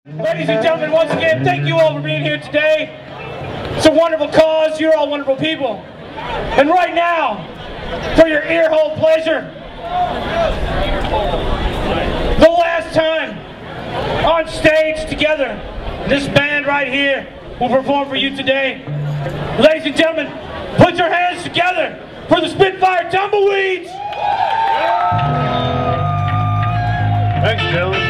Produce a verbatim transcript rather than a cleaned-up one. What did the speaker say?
Ladies and gentlemen, once again, thank you all for being here today. It's a wonderful cause. You're all wonderful people. And right now, for your earhole pleasure, the last time on stage together, this band right here will perform for you today. Ladies and gentlemen, put your hands together for the Spitfire Tumbleweeds! Thanks, Dylan.